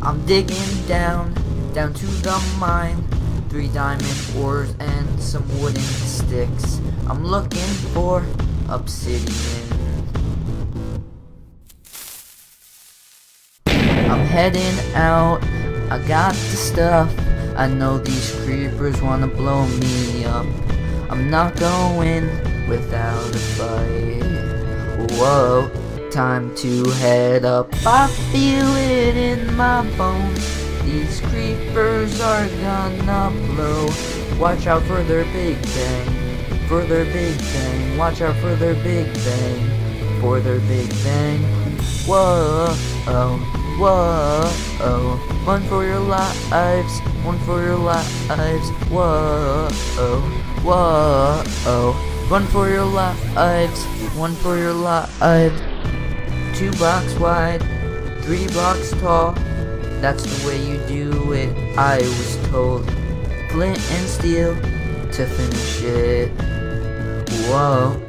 I'm digging down to the mine. 3 diamond ores and some wooden sticks. I'm looking for obsidian. I'm heading out, I got the stuff. I know these creepers wanna blow me up. I'm not going without a fight. Whoa, time to head up. I feel it in my bones. These creepers are gonna blow. Watch out for their big bang, for their big bang. Watch out for their big bang, for their big bang. Whoa, oh, whoa, oh. Run for your lives, run for your lives. Whoa, oh, whoa, oh. Run for your lives, run for your lives. 2 blocks wide, 3 blocks tall. That's the way you do it, I was told. Flint and steel to finish it. Whoa.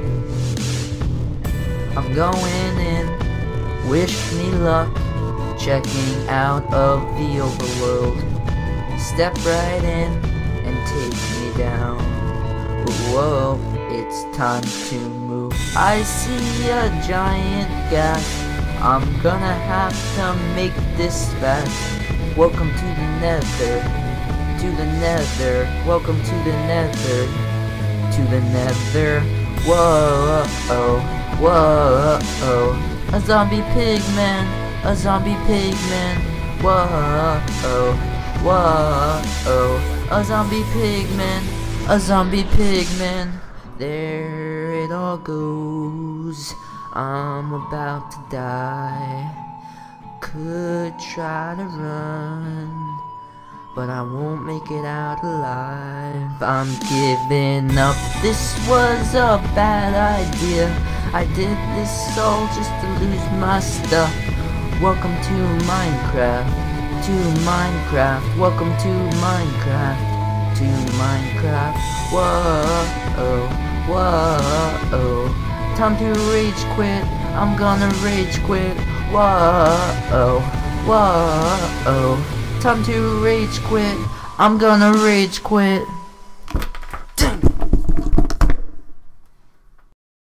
I'm going in, wish me luck. Checking out of the overworld. Step right in and take me down. Whoa, it's time to move. I see a giant gas. I'm gonna have to make this fast. Welcome to the Nether, to the Nether. Welcome to the Nether, to the Nether. Whoa, oh, whoa, oh. A zombie pigman, a zombie pigman. Whoa, oh, whoa, oh. A zombie pigman, a zombie pigman. There it all goes. I'm about to die. Could try to run, but I won't make it out alive. I'm giving up. This was a bad idea. I did this all just to lose my stuff. Welcome to Minecraft, to Minecraft. Welcome to Minecraft, to Minecraft. Whoa, oh, whoa, oh. Time to rage quit, I'm gonna rage quit. Whoa, oh, whoa, oh. Time to rage quit, I'm gonna rage quit.